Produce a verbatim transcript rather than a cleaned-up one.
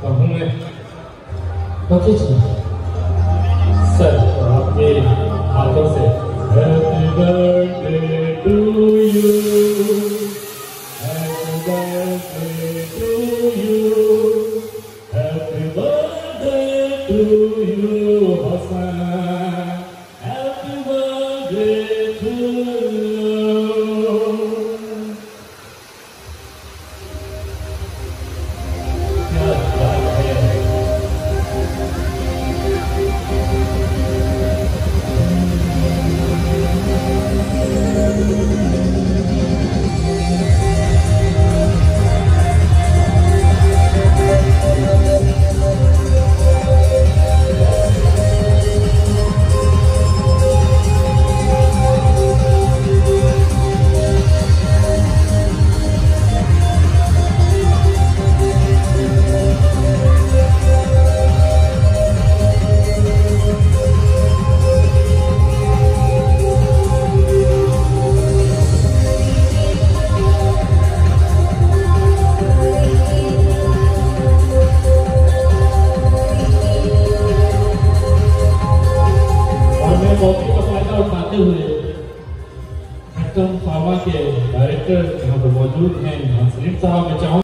कहूँ मैं पच्चीस सर तो आपके हाथों से happy birthday to you, happy birthday to you, happy birthday to you Hasan, happy birthday to you. क्या बात है। मौके का फायदा उठाते हुए खट्टम फार्मा के डायरेक्टर यहाँ पर मौजूद हैं सलीम साहब, मैं चाहूँ